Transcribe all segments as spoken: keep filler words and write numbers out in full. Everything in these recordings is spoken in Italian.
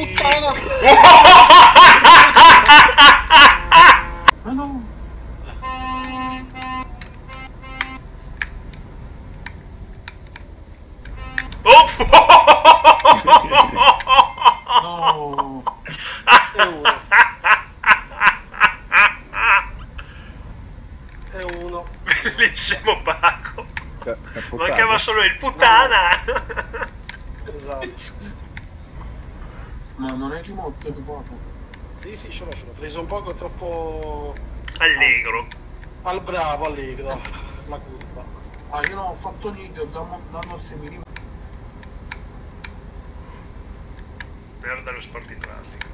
puttana! Ma no! Oh! No! È uno. È uno. Bellissimo Paco. Mancava solo il puttana. Esatto. Ma non è ginocchio di Paco? Sì, sì, ce l'ho, ce l'ho. Preso un poco troppo... Allegro. Al bravo, allegro. La curva. Ah, io non ho fatto niente, danno al seminimo. Merda lo sport di traffico.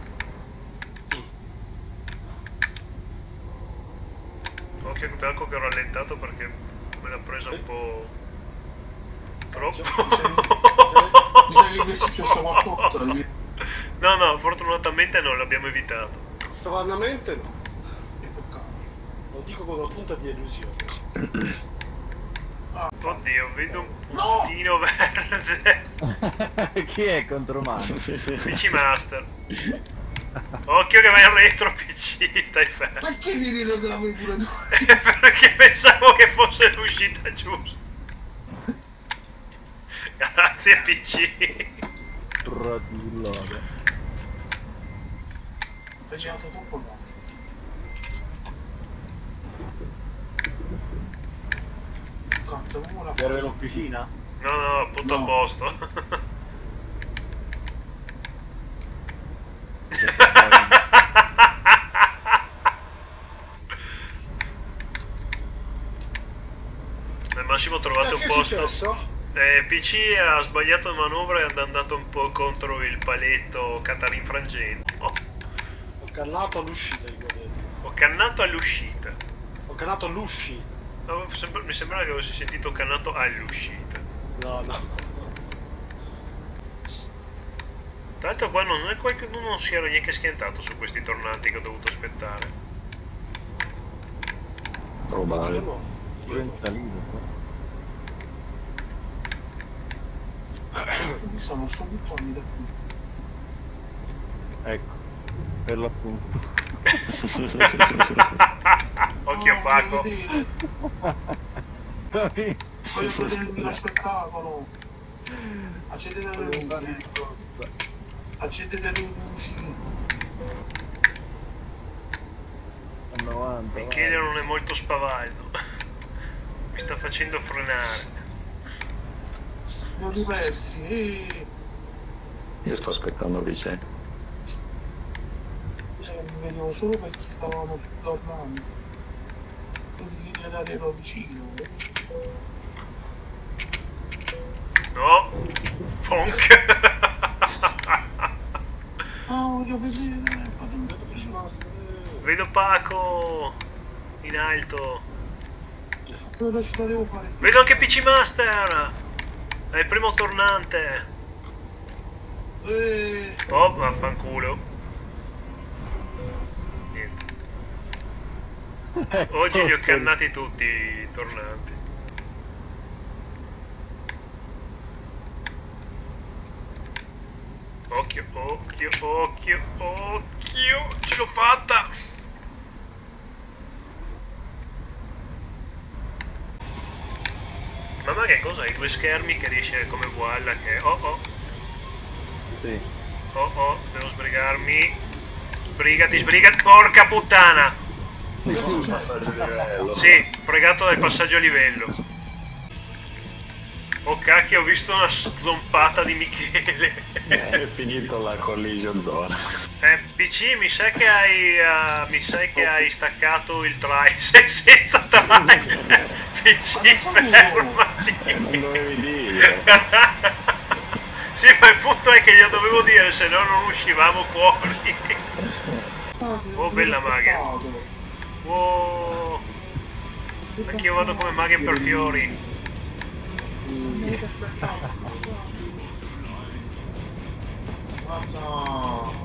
Occhio che Paco che ho rallentato perché me l'ha presa un po' troppo. Mi sa che è successo qualcosa lì. No, no, fortunatamente non l'abbiamo evitato. Stranamente no. Lo dico con una punta di illusione. Oddio, vedo un puntino no! verde. Chi è contromano? P C Master. Occhio che vai in retro P C, stai fermo. Ma che mi dire che l'avevi pure tu? Perché pensavo che fosse l'uscita giusta. Grazie P C. Rodillo. Sei alzato troppo là. Cazzo, come la Serve l'officina? No, no, punto No. a posto. Al massimo trovate un Che è posto. successo? Eh, P C ha sbagliato manovra e è andato un po' contro il paletto Catarin frangente. Oh, Ho cannato all'uscita, ricordo. ho cannato all'uscita. Ho cannato all'uscita. No, sembra- mi sembrava che avessi sentito cannato all'uscita. No, no. Tra l'altro qua non è qualcuno non si era neanche schiantato su questi tornanti che ho dovuto aspettare. Probabile. No. Pure in salita, Mi sono subito da qui. ecco, per l'appunto. Occhio No, Paco. voglio vedere, voglio vedermi lo spettacolo. Accendete le luci. Accendete le luci. A novanta. Michele non è molto spavaldo. Mi sta facendo frenare. Li ho riversi. E... Io sto aspettando Vicè. mi sa che mi vedevo solo perché stavamo tornando. Quindi linea d'aria ero vicino. No! Fonk! Ah, voglio vedere. Vedo che ci basta. Vedo Paco in alto. Che velocità devo fare? Vedo anche P C Master! È il primo tornante. Eh, Oh, vaffanculo. Niente. Oggi li ho cannati tutti i tornanti. Occhio, occhio, occhio, occhio. Ce l'ho fatta. Mamma che cosa? Hai due schermi che riesce come gualla che... Oh oh, Sì. oh oh, devo sbrigarmi. Sbrigati, sbrigati, porca puttana! Passaggio di livello. Sì, fregato dal passaggio a livello. Oh cacchio, ho visto una zompata di Michele. È finito la collision zone. Eh, P C, mi sa che hai... Uh, mi sa che hai staccato il try. Sei senza try. P C, fermati. Non dovevi dire. Sì, ma il punto è che glielo dovevo dire, se no non uscivamo fuori. Oh, bella maga. Wow. Anch'io vado come maga per fiori. Mazza.